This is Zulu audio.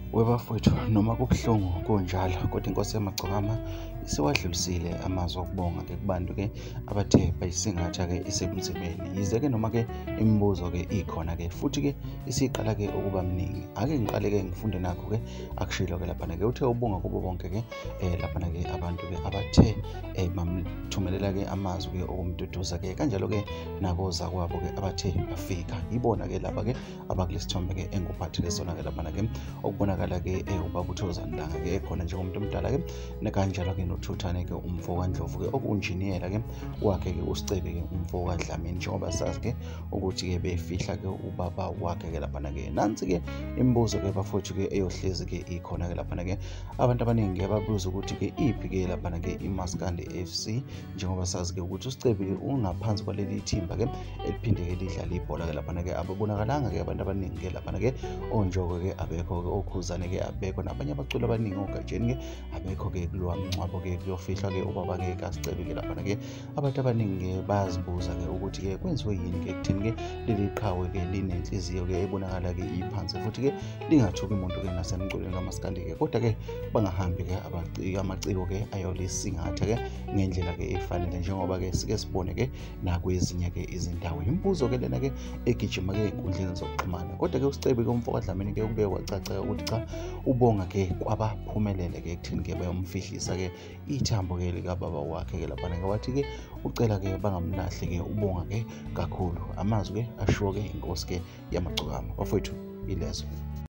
Webafowethu noma kubuhlungu kunjalo kodwa inkosi yamagcokama isiwadlulisile amazwi okubonga ke kubantu ke abathe bayisingatha ke isebunzimeni. Yize ke noma ke imibuzo ke ikhona ke futhi ke isiqala ke ukuba miningi. Ake ngiqale ke ngifunde nakho ke akushilo ke lapha ke uthe ubonga kubo bonke ke lapha ke abantu ke abathe bamthumelela ke amazwi ke okumduduza ke kanjalo ke nako zakwabo ke abathe bafika. Ibona ke lapha ke abakulesithombe ke enguphathele sona ke lapha ke okubonakala ke ubaba uThozandanga ke ekhona njengomuntu omdala ke nekanjalo ke noThuthane ke umfowandlovu ke okunjiniyela ke wakhe ke uSicebe ke umfowakadlamini njengoba sazi ke ukuthi ke befihla ke ubaba wakhe ke lapha ke nansi ke imibuzo ke bafowethu ke eyohlezi ke ikhona ke lapha ke abantu abaningi babuza ukuthi ke iphi ke lapha ke iMaskandi FC njengoba sazi ke ukuthi uSicebe ke ungaphansi kwaleli thimba ke eliphinde ke lidlala ibhola ke lapha ke ababonakalanga ke abantu abaningi ke lapha ke onjoko ke abekho ke okhuzane ke abekho nabanye abaculi abaningi ogajeni ke abekho ke kulowa mncwabo ke kuyofihlwa ke ubaba ke kaSicebe ke lapha ke abantu abaningi bayazibuza ke ukuthi ke kwenziwe yini ke kuthini ke leli qhawe ke linenhliziyo ke ebonakala ke iphansi futhi ke lingathuki umuntu ke nasemculweni kaMaskandi ke kodwa ke bangahambi ke amaciko ke ayolisingatha ke ngendlela ke efanele njengoba ke sike sibone ke nakwezinye ke izindawo. Imibuzo ke lena ke egijima ke enkundleni zokuxhumana kodwa ke uSicebe ke umfowakadlamini ke kube kwacaca ukuthi cha ubonga ke kwabaphumelele ke kuthini ke bayomfihlisa ke ithambo ke likababa wakhe ke lapha ke wathi ke ucela ke bangamlahli ke ubonga ke kakhulu. Amazwi ke ashiwo ke inkosi ke yamagcokama bafowethu ilezo.